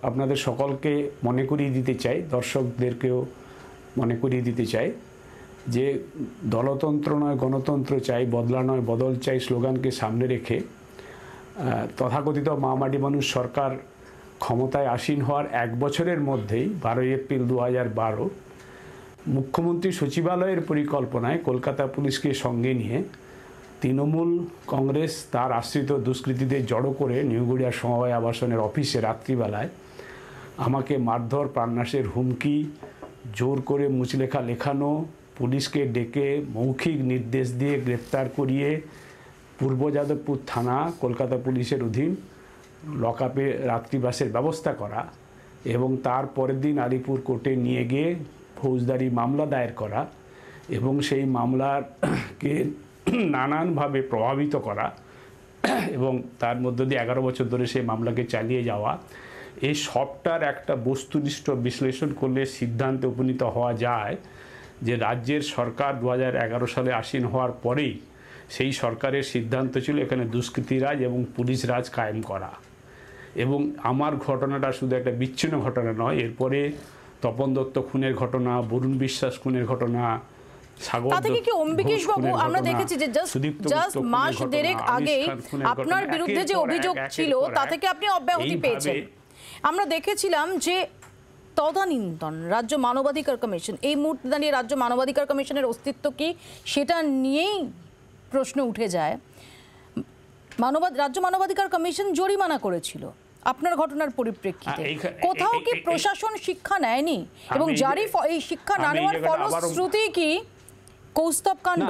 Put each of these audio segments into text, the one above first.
আপনাদের সকলকে মনে করিয়ে দিতে চাই, দর্শকদেরকেও মনে করিয়ে দিতে চাই যে দলতন্ত্র নয় গণতন্ত্র চাই, বদলা নয় বদল চাই স্লোগানকে সামনে রেখে তথাকথিত মা-মাটি মানুষ সরকার ক্ষমতায় আসীন হওয়ার 1 বছরের মধ্যেই 12 এপ্রিল 2012 মুখ্যমন্ত্রী সচিবালয়ের পরিকল্পনায় কলকাতা পুলিশকে সঙ্গে নিয়ে তৃণমূল কংগ্রেস তার আশ্রিত দুষ্কৃতীদের জড়ো করে নিউগড়িয়া সমবায় আবাসনের অফিসে রাত্রিবেলায় আমাকে মারধর, প্রাণনাশের হুমকি, জোর করে মুচলেখা লেখানো, পুলিশকে ডেকে মৌখিক নির্দেশ দিয়ে গ্রেপ্তার করিয়ে পূর্ব যাদবপুর থানা কলকাতা পুলিশের অধীন লকআপে রাত্রিবাসের ব্যবস্থা করা এবং তার পরের দিন আলিপুর কোর্টে নিয়ে গিয়ে ফৌজদারি মামলা দায়ের করা এবং সেই মামলাকে নানানভাবে প্রভাবিত করা এবং তার মধ্য দিয়ে 11 বছর ধরে সেই মামলাকে চালিয়ে যাওয়া, এই সবটার একটা বস্তুনিষ্ঠ বিশ্লেষণ করলে সিদ্ধান্তে উপনীত হওয়া যায় যে রাজ্যের সরকার 2011 সালে আসীন হওয়ার পরেই সেই সরকারের সিদ্ধান্ত ছিল এখানে দুষ্কৃতিরাজ এবং পুলিশ রাজ কায়েম করা। এবং আমার ঘটনাটা শুধু একটা বিচ্ছিন্ন ঘটনা নয়, এরপরে তপন দত্ত খুনের ঘটনা, বরুণ বিশ্বাস খুনের ঘটনা, আমরা দেখেছি যে জাস্ট মাস দেড়েক আগেই আপনার বিরুদ্ধে যে অভিযোগ ছিল তা থেকে আপনি অব্যাহতি পেয়েছেন। আমরা দেখেছিলাম যে তদানীন্তন রাজ্য মানবাধিকার কমিশন, এই মুহূর্তে দাঁড়িয়ে রাজ্য মানবাধিকার কমিশনের অস্তিত্ব কি সেটা নিয়েই প্রশ্ন উঠে যায়। রাজ্য মানবাধিকার কমিশন জরিমানা করেছিল আপনার ঘটনার পরিপ্রেক্ষিতে, কোথাও কি প্রশাসন শিক্ষা নেয়নি এবং জারি এই শিক্ষা না নেওয়ার ফলশ্রুতি কি কৌস্তব কাণ্ড?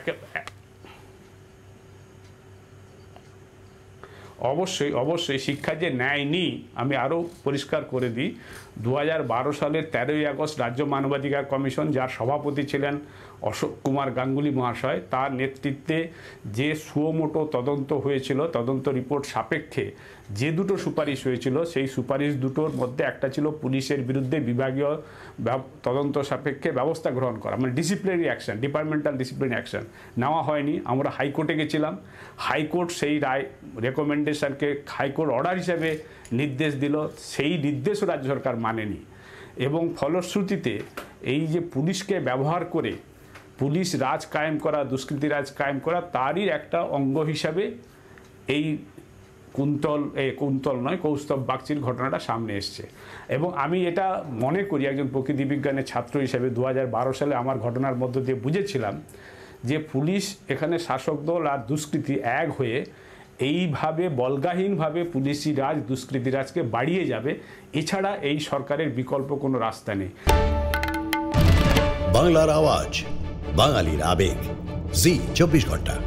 অবশ্যই অবশ্যই শিক্ষা যে নেয়নি আমি আরও পরিষ্কার করে দিই। 2012 সালের 13ই আগস্ট রাজ্য মানবাধিকার কমিশন, যার সভাপতি ছিলেন অশোক কুমার গাঙ্গুলি মহাশয়, তার নেতৃত্বে যে সুমোটো তদন্ত হয়েছিল, তদন্ত রিপোর্ট সাপেক্ষে যে দুটো সুপারিশ হয়েছিল সেই সুপারিশ দুটোর মধ্যে একটা ছিল পুলিশের বিরুদ্ধে বিভাগীয় তদন্ত সাপেক্ষে ব্যবস্থা গ্রহণ করা, মানে disciplinary action, departmental disciplinary action নেওয়া হয়নি। আমরা হাইকোর্টে গেছিলাম, হাইকোর্ট সেই রায় রেকমেন্ডেশনকে হাইকোর্ট অর্ডার হিসেবে নির্দেশ দিল, সেই নির্দেশও রাজ্য সরকার মানেনি এবং ফলশ্রুতিতে এই যে পুলিশকে ব্যবহার করে পুলিশ রাজ কায়েম করা, দুষ্কৃতি রাজ কায়েম করা, তারই একটা অঙ্গ হিসাবে এই কুন্তল নয় কৌস্তব বাগচির ঘটনাটা সামনে এসছে। এবং আমি এটা মনে করি একজন প্রকৃতি বিজ্ঞানের ছাত্র হিসেবে 2012 সালে আমার ঘটনার মধ্য দিয়ে বুঝেছিলাম যে পুলিশ এখানে শাসক দল আর দুষ্কৃতি এক হয়ে এইভাবে বলগাহীনভাবে পুলিশি রাজ দুষ্কৃতি রাজকে বাড়িয়ে যাবে, এছাড়া এই সরকারের বিকল্প কোনো রাস্তা নেই। বাংলার আওয়াজ, বাঙালির আবেগ, জি 24 ঘন্টা।